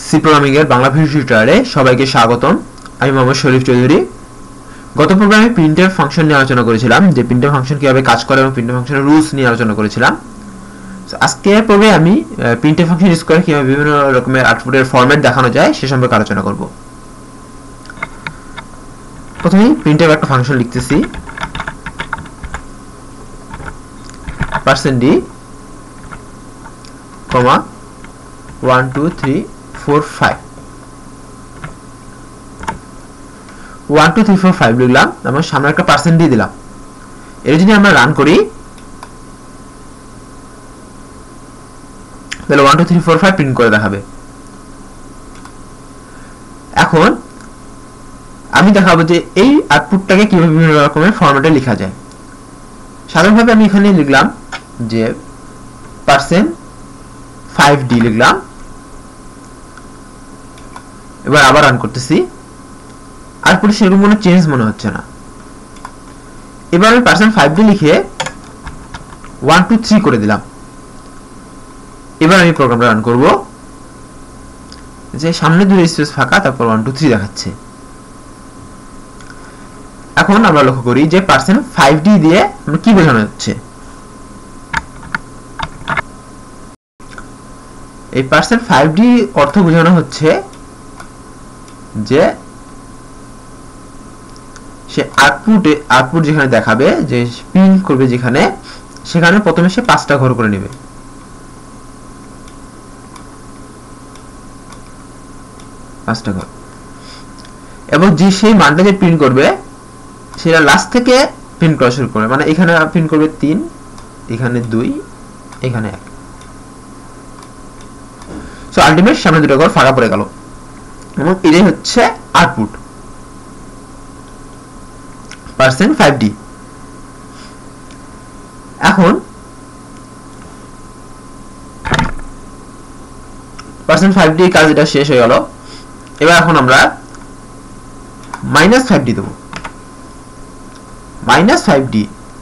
C programming এর Bangla video টিউটোরিয়ালে সবাইকে স্বাগতম। আমি মোহাম্মদ শরীফ চৌধুরী। গত প্রোগ্রামে প্রিন্টএফ ফাংশন নিয়ে আলোচনা করেছিলাম, যে প্রিন্টএফ ফাংশন কিভাবে কাজ করে এবং প্রিন্টএফ ফাংশনের রুলস নিয়ে আলোচনা করেছিলাম। আজকের পর্বে আমি প্রিন্টএফ ফাংশন ইউজ করে কিভাবে বিভিন্ন রকমের আউটপুটের ফরম্যাট দেখানো যায় সে সম্পর্কে আলোচনা করব। প্রথমেই প্রিন্টএফ একটা ফাংশন লিখতেছি, %d, 1 2 3 4 5 1 2 3 4 5 লিখলাম এবং সামনে একটা %d দিলাম। এর যদি আমরা রান করি তাহলে 1 2 3 4 5 প্রিন্ট করে দেখাবে। এখন আমি দেখাবো যে এই আউটপুটটাকে কিভাবে বিভিন্ন রকমের ফরম্যাটে লেখা যায়। সাধারণভাবে আমি এখানে লিখলাম যে %5d লিখলাম, এবার আবার রান করতেছি, আর পরে সেরকম কোনো চেঞ্জ মনে হচ্ছে না। এবার আমি %5d লিখে 1 2 3 করে দিলাম। এবার আমি প্রোগ্রামটা রান করব, যে সামনে দুটো স্পেস ফাঁকা, তারপর 1 2 3 দেখাচ্ছে। এখন আমরা লক্ষ্য করি যে %5d দিয়ে আমরা কি বোঝানো হচ্ছে। এই %5d অর্থ বোঝানো হচ্ছে যে সে আউটপুট যেখানে দেখাবে, যে প্রিন্ট করবে যেখানে, সেখানে প্রথমে সে 5টা ঘর করে নেবে। এবং যে সেই মানটা যে প্রিন্ট করবে সেটা লাস্ট থেকে প্রিন্ট করা শুরু করবে, মানে এখানে প্রিন্ট করবে 3, এখানে 2, এখানে 1। সো আলটিমেট সামনে দুটো ঘর ফাঁকা পড়ে গেল এবং এটাই হচ্ছে আউটপুট %5d। এখন %5d কাজ এটা শেষ হয়ে গেল। এবার এখন আমরা -5d দেব। -5d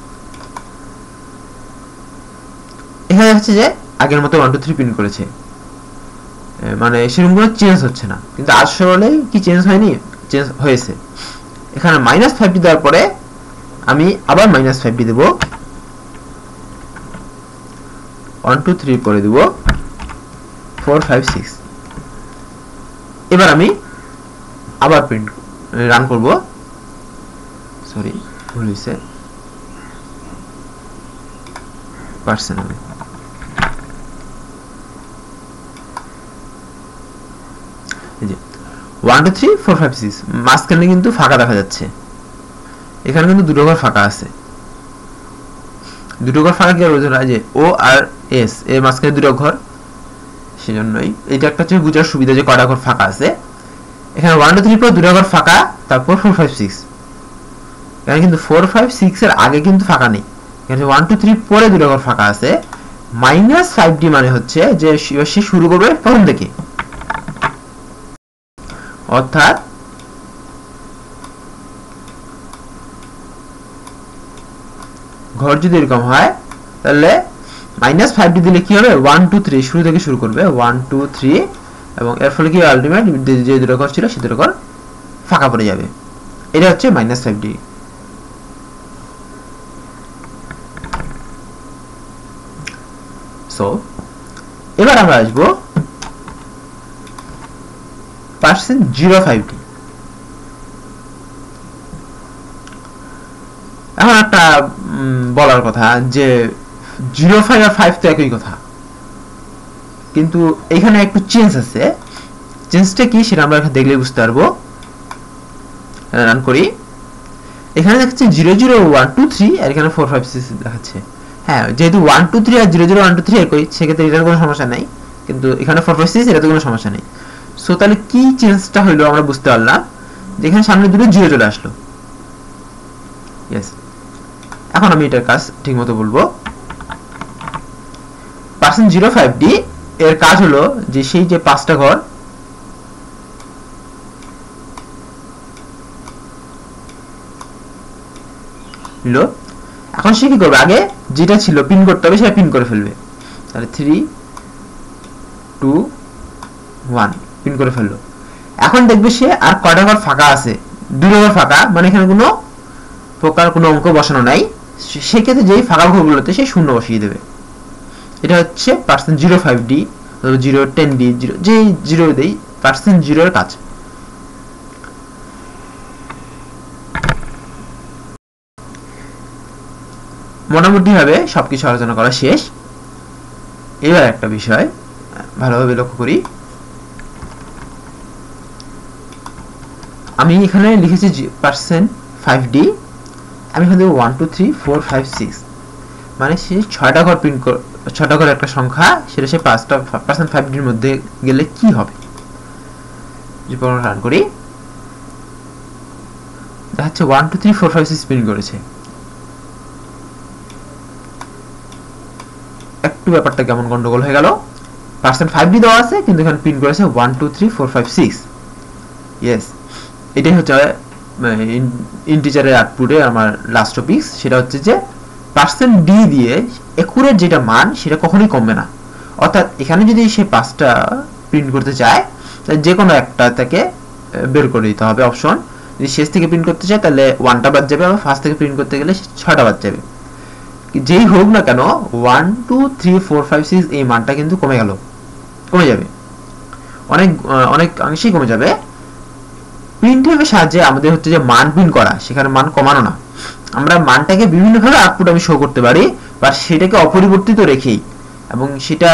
এখানে হচ্ছে যে আগের মতো 1 2 3 প্রিন্ট করেছে, মানে সেরকম কোনো চেঞ্জ হচ্ছে না, কিন্তু আসলে কি চেঞ্জ হয়নি? চেঞ্জ হয়েছে। এখানে -5d দেওয়ার পরে আমি আবার -5d দেব, 1 2 3 করে দেব, 4 5 6। এবার আমি আবার প্রিন্ট রান করব, সরি ভুল হয়েছে, পার্সোনালি 1 2 3 4 5 6 মাঝখানে কিন্তু ফাঁকা দেখা যাচ্ছে। এখানে কিন্তু দুটো ঘর ফাঁকা আছে। দুটো ঘর ফাঁকা কি বোঝানো হয় যে ও আর এস এর মাঝখানে দুটো ঘর, সেজন্যই এটা একটা হচ্ছে বুঝার সুবিধা যে কয়টা ঘর ফাঁকা আছে। এখানে 1 2 3 পর দুটো ঘর ফাঁকা, তারপর 4 5 6। এখানে কিন্তু 4 5 6 এর আগে কিন্তু ফাঁকা নেই, এখানে 1 2 3 পরে দুটো ঘর ফাঁকা আছে। -5d মানে হচ্ছে যে সে শুরু করবে প্রথম থেকে, অর্থাৎ ঘর যদি এরকম হয় তাহলে -5d দিলে কি হবে, 1 2 3 শুরু থেকে শুরু করবে, 1 2 3, এবং এর ফলে কি আলটিমেট যে দুটো ঘর ছিল সে দুটো ঘর ফাঁকা পড়ে যাবে। এটা হচ্ছে -5d। সো এবার আমরা আসবো %05d। এখন একটা বলার কথা যে 05 আর 5 তো একই কথা, কিন্তু এখানে একটু চেঞ্জ আছে। চেঞ্জটা কি সেটা আমরা দেখলে বুঝতে পারবো। রান করি, এখানে দেখাচ্ছে 0 0 1 2 3 আর এখানে 4 5 6 দেখাচ্ছে। হ্যাঁ, যেহেতু 1 2 3 আর 0 0 1 2 3 একই, সেক্ষেত্রে এটার কোনো সমস্যা নাই, কিন্তু এখানে 4 5 6 এটাতে কোনো সমস্যা নেই। সো তাহলে কি চেঞ্জটা হইলো আমরা বুঝতে পারলাম, যেখানে সামনে দুটো 0 চলে আসলো। ইয়েস, এখন আমি এটার কাজ ঠিকমতো বলবো। %05d এর কাজ হলো যে সেই যে 5টা ঘর নিল, এখন সে কি করবে, আগে যেটা ছিল পিন করতে হবে সেটা পিন করে ফেলবে। তাহলে 3 2 1 প্রিন্ট করে ফেললো। এখন দেখবে সে আর কয়টা ঘর ফাঁকা আছে, 2টা ঘর ফাঁকা, মানে এখানে কোনো প্রকার কোনো অঙ্ক বসানো নাই। সেক্ষেত্রে যেই ফাঁকা ঘরগুলোতে সে শূন্য বসিয়ে দেবে। এটা হচ্ছে %05D, 010D, যেই জিরো দেই %0 এর কাজ। মোটামুটি ভাবে সবকিছু আলোচনা করা শেষ। এবার একটা বিষয় ভালোভাবে লক্ষ্য করি। আমি এখানে লিখেছি %5D, আমি এখানে 1 2 3 4 5 6, মানে সে 6টা ঘর প্রিন্ট 6টা ঘর একটা সংখ্যা, সেটা সে 5টা %5D এর মধ্যে গেলে কি হবে। যে প্রোগ্রাম রান করি, দেখাচ্ছে 1 2 3 4 5 6 প্রিন্ট করেছে। একটু ব্যাপারটা কেমন গন্ডগোল হয়ে গেল। %5D দেওয়া আছে কিন্তু এখানে প্রিন্ট করেছে 1 2 3 4 5 6। ইয়েস, এটাই হচ্ছে ইন্টিজারের আউটপুটে আমার লাস্ট টপিক। সেটা হচ্ছে যে %D দিয়ে একুরেট যেটা মান সেটা কখনোই কমবে না। অর্থাৎ এখানে যদি সে 5টা প্রিন্ট করতে চায়, তাহলে যে কোনো একটা থেকে বের করে দিতে হবে অপশন। যদি শেষ থেকে প্রিন্ট করতে চায় তাহলে 1টা বাদ যাবে, আবার ফার্স্ট থেকে প্রিন্ট করতে গেলে 6টা বাদ যাবে। যেই হোক না কেন 1 2 3 4 5 6 এই মানটা কিন্তু কমে যাবে, অনেক অংশেই কমে যাবে। প্রিন্টএফ এর সাহায্যে আমাদের হচ্ছে যে মান প্রিন্ট করা, সেখানে মান কমানো না। আমরা মানটাকে বিভিন্নভাবে আউটপুট আমি শো করতে পারি, বা সেটাকে অপরিবর্তিত রেখেই, এবং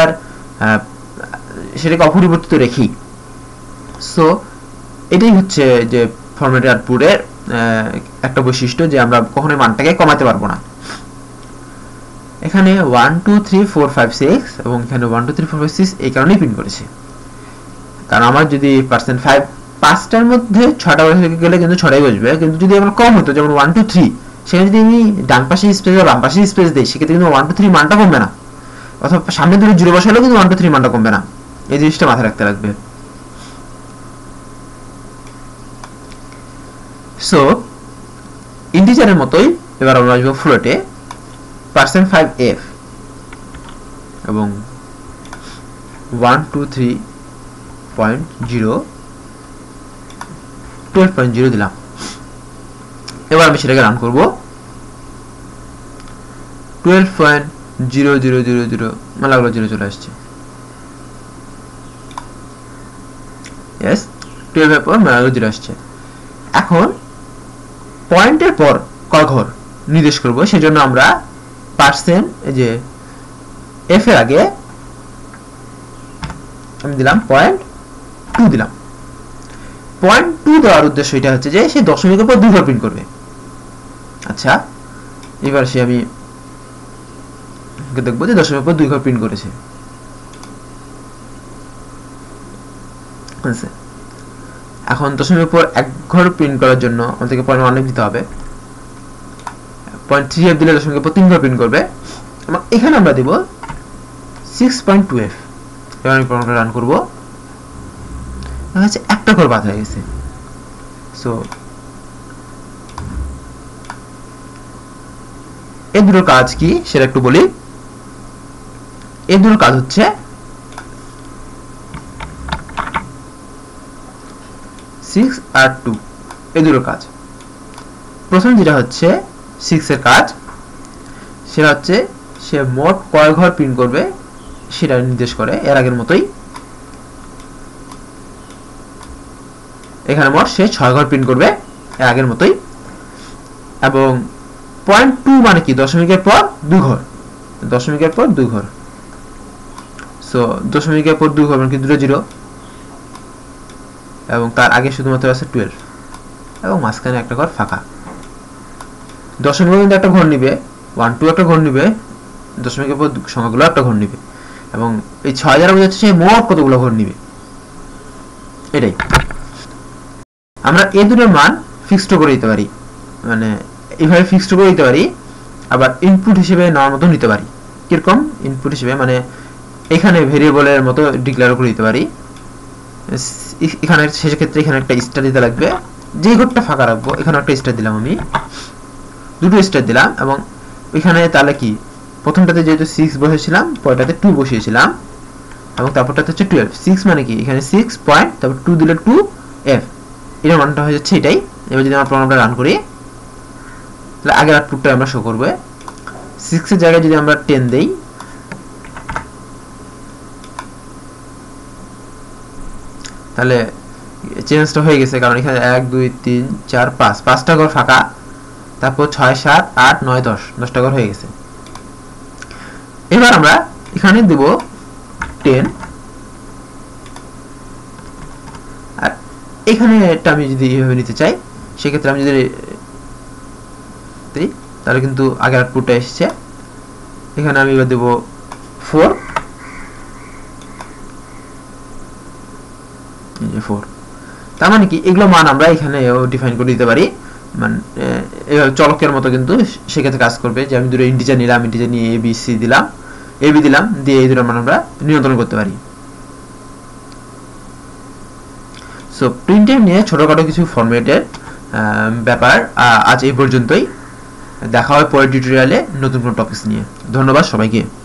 সেটাকে অপরিবর্তিত রেখেই। সো এটাই হচ্ছে যে ফরম্যাটেড আউটপুটের একটা বৈশিষ্ট্য, যে আমরা কখনোই মানটাকে কমাতে পারবো না। এখানে 1 2 3 4 5 6 এবং এখানে 1 2 3 4 5 6 এই কারণেই প্রিন্ট করেছে, কারণ আমার যদি %5 5টার মধ্যে 6টা বসে গেলে কিন্তু 6টাই বসবে। কিন্তু যদি আমার কম হতো, যেমন 1 2 3, সেখানে যদি আমি ডান পাশে স্পেস বা বাম পাশে স্পেস দিই, সেক্ষেত্রে কিন্তু 1 2 3 মানটা কমবে না। অথবা সামনে ধরে 0 বসালেও কিন্তু 1 2 3 মানটা কমবে না। এই জিনিসটা মাথায় রাখতে লাগবে। সো ইন্টিজারের মতোই এবার আমরা আসবো ফ্লোটে। %5F এবং 1 2 3.0 12.0 দিলাম। এবার আমি সেটাকে রান করব। 12.0000 লাগলো 0 চলে আসছে। ইয়েস, 12 এর পর 0 আসছে। এখন পয়েন্টের পর কয় ঘর নির্দেশ করব, সেজন্য আমরা যে f এর আগে আমি দিলাম 0.2 দিলাম। 0.2 দেওয়ার উদ্দেশ্য এটা হচ্ছে যে সে দশমিকের পর 2 ঘর প্রিন্ট করবে। আচ্ছা, এবার সে আমি দেখবো যে দশমিকের পর 2 ঘর প্রিন্ট করেছে। এখন দশমিকের পর 1 ঘর প্রিন্ট করার জন্য আমাদেরকে 0.1 দিতে হবে। 0.3F দিলে দশমিকের পর 3 ঘর প্রিন্ট করবে। এবং এখানে আমরা দেব 6.2F। এবার আমি প্রোগ্রামটা রান করব। দেখা যাচ্ছে একটা ঘর বাদ হয়ে গেছে। সো এই দুটোর কাজ কি সেটা একটু বলি। এই দুটোর কাজ হচ্ছে 6 আর 2, এই দুটোর কাজ। প্রথম যেটা হচ্ছে 6 এর কাজ, সেটা হচ্ছে সে মোট কয় ঘর প্রিন্ট করবে সেটা নির্দেশ করে, এর আগের মতোই। এখানে মোট সে 6 ঘর প্রিন্ট করবে এর আগের মতোই। এবং 0.2 মানে কি, দশমিকের পর 2 ঘর, দশমিকের পর 2 ঘর। সো দশমিকের পর 2 ঘর মানে কি 2 0, এবং তার আগে শুধুমাত্র আছে 12, এবং মাঝখানে একটা ঘর ফাঁকা। দশমিকের মধ্যে একটা ঘর নিবে, 1 2 একটা ঘর নিবে, দশমিকের পর সংখ্যাগুলো একটা ঘর নিবে, এবং এই 6 দ্বারা বোঝাচ্ছে সে মোট কতগুলো ঘর নিবে। এটাই আমরা এই দুটোর মান ফিক্সড করে দিতে পারি, মানে এইভাবে ফিক্সড করে দিতে পারি। আবার ইনপুট হিসেবে নেওয়ার মতো নিতে পারি। কিরকম ইনপুট হিসেবে, মানে এখানে ভেরিয়েবলের মতো ডিক্লেয়ার করে দিতে পারি। এখানে সেক্ষেত্রে এখানে একটা স্টার দিতে লাগবে, যে ঘরটা ফাঁকা রাখবো এখানে একটা স্টার দিলাম, আমি 2টো স্টার দিলাম। এবং এখানে তাহলে কি, প্রথমটাতে যেহেতু 6 বসিয়েছিলাম, পরেরটাতে 2 বসিয়েছিলাম, এবং তারপরটা হচ্ছে 12। 6 মানে কি, এখানে 6 পয়েন্ট তারপর 2 দিলে 2f, এর মানটা হয়ে যাচ্ছে এটাই। এবার যদি আমরা প্রোগ্রামটা রান করি তাহলে আগের আউটপুটটা আমরা শো করবে। 6 এর জায়গায় যদি আমরা 10 দেই তাহলে চেঞ্জটা হয়ে গেছে, কারণ এখানে 1 2 3 4 5 5টা ঘর ফাঁকা, তারপর 6 7 8 9 10 10টা ঘর হয়ে গেছে। এবার আমরা এখানে দেব 10, আর এখানে এটা আমি যদি এইভাবে নিতে চাই সেক্ষেত্রে আমি যদি দিই তাহলে কিন্তু আগের আউটপুটটা এসেছে। এখানে আমি এবার দেব 4, 4। তার মানে কি এগুলো মান আমরা এখানে ডিফাইন করে দিতে পারি, মানে এভাবে চলকের মতো কিন্তু সেক্ষেত্রে কাজ করবে। যে আমি দুটো ইন্টিজার নিলাম, ইন্টিজার নিয়ে এ বি সি দিলাম, এ বি দিলাম, দিয়ে এই দুটো মান আমরা নিয়ন্ত্রণ করতে পারি। সো প্রিন্টএফ নিয়ে ছোটখাটো কিছু ফরম্যাটের ব্যাপার আজ এই পর্যন্তই। দেখা হয় পরের টিউটোরিয়ালে নতুন কোনো টপিকস নিয়ে। ধন্যবাদ সবাইকে।